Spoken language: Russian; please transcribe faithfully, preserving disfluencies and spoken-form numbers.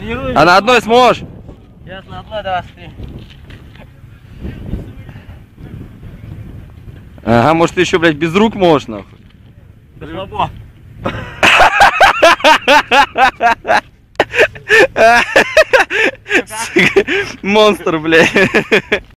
Тренируюсь. А на одной сможешь? Сейчас на одной, давай, смотри. Ага, может ты еще, блядь, без рук можешь, нахуй? Да слабо. Монстр, блядь.